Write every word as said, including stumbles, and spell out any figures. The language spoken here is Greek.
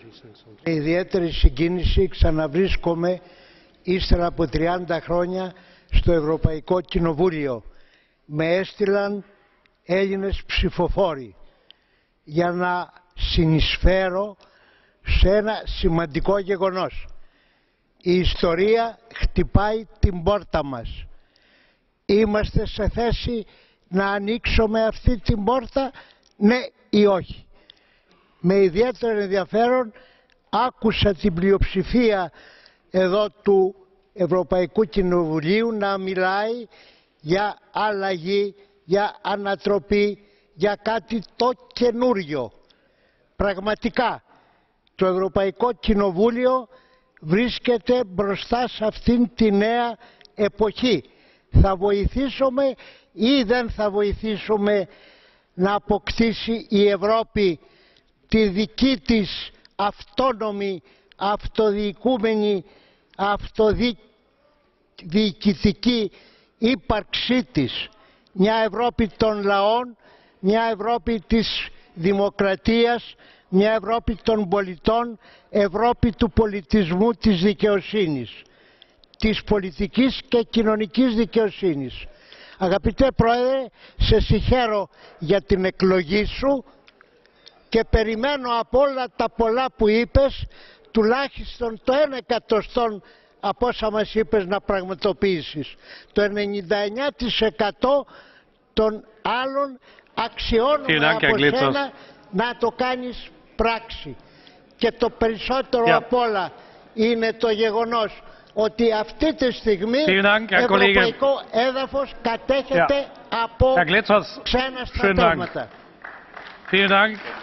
Με ιδιαίτερη συγκίνηση ξαναβρίσκομαι ύστερα από τριάντα χρόνια στο Ευρωπαϊκό Κοινοβούλιο. Με έστειλαν Έλληνες ψηφοφόροι για να συνεισφέρω σε ένα σημαντικό γεγονός. Η ιστορία χτυπάει την πόρτα μας. Είμαστε σε θέση να ανοίξουμε αυτή την πόρτα, ναι ή όχι? Με ιδιαίτερο ενδιαφέρον άκουσα την πλειοψηφία εδώ του Ευρωπαϊκού Κοινοβουλίου να μιλάει για αλλαγή, για ανατροπή, για κάτι το καινούριο. Πραγματικά το Ευρωπαϊκό Κοινοβούλιο βρίσκεται μπροστά σε αυτήν τη νέα εποχή. Θα βοηθήσουμε ή δεν θα βοηθήσουμε να αποκτήσει η Ευρώπη τη δική της αυτόνομη, αυτοδιοικούμενη, αυτοδιοικητική ύπαρξή της? Μια Ευρώπη των λαών, μια Ευρώπη της δημοκρατίας, μια Ευρώπη των πολιτών, Ευρώπη του πολιτισμού, της δικαιοσύνης, της πολιτικής και κοινωνικής δικαιοσύνης. Αγαπητέ Πρόεδρε, σε συγχαίρω για την εκλογή σου και περιμένω από όλα τα πολλά που είπες τουλάχιστον το ένα εκατοστό από όσα μας είπες να πραγματοποιήσεις. Το ενενήντα εννιά τοις εκατό των άλλων αξιώνουμε από σένα να το κάνεις πράξη. Και το περισσότερο yeah. απ' όλα είναι το γεγονός ότι αυτή τη στιγμή ευρωπαϊκό έδαφος κατέχεται yeah. από ξένα στρατεύματα.